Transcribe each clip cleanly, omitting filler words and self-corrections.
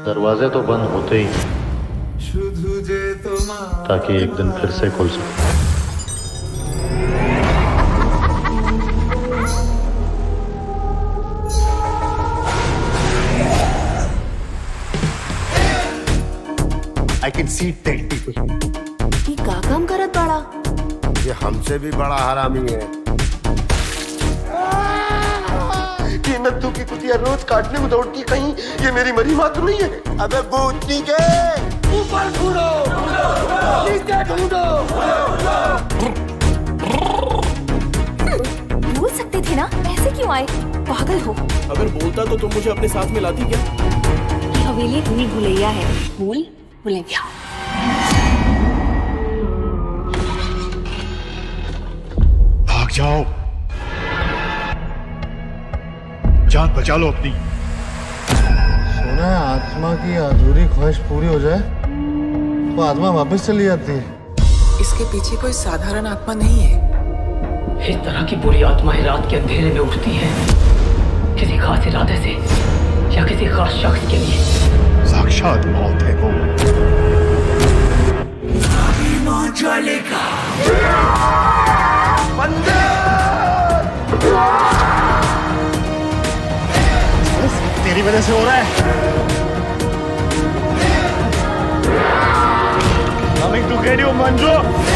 दरवाजे तो बंद होते ही ताकि एक दिन फिर से खुल सके। I can see dead people. ये का काम करत बड़ा? ये हमसे भी बड़ा हरामी है। ये नत्थु की कुतिया रोज काटने में दौड़ती, कहीं ये मेरी मरी माँ तो नहीं है? अबे भूतनी के ऊपर ढूंढो, नीचे ढूंढो। बोल सकते थे ना, ऐसे क्यों आए? पागल हो। अगर बोलता तो तुम मुझे अपने साथ में लाती क्या? ये हवेली भूल भुलैया है, भूल भुलैया। भाग जाओ, जान बचा लो अपनी। सुना है आत्मा की अधूरी ख्वाहिश पूरी हो जाए तो आत्मा वापस चली जाती है। इसके पीछे कोई साधारण आत्मा नहीं है। इस तरह की बुरी आत्माएं रात के अंधेरे में उठती हैं, किसी खास इरादे से या किसी खास शख्स के लिए। साक्षात मौत है वो। तेरी वजह से हो रहा है। Coming to get you, Manju.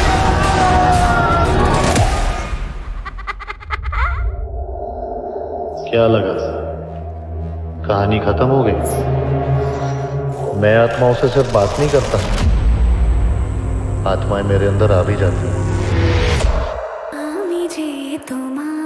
क्या लगा कहानी खत्म हो गई? मैं आत्माओं से सिर्फ बात नहीं करता, आत्माएं मेरे अंदर आ भी जाती हैं।